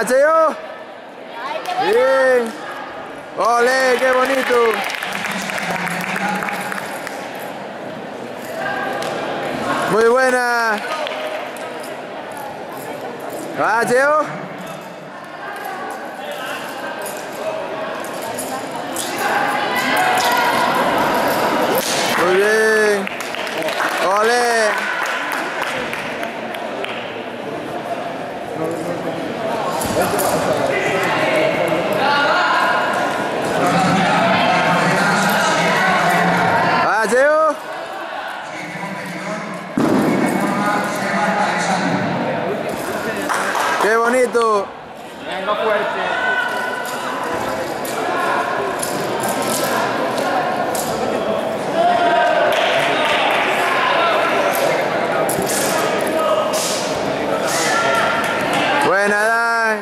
¡Va, Cheo! Bien. ¡Ole, qué bonito! Muy buena. ¡Va, Cheo! Muy bien. ¡Ole! ¡Va, Cheo! ¡Qué bonito! Venga fuerte. Buena, Dan.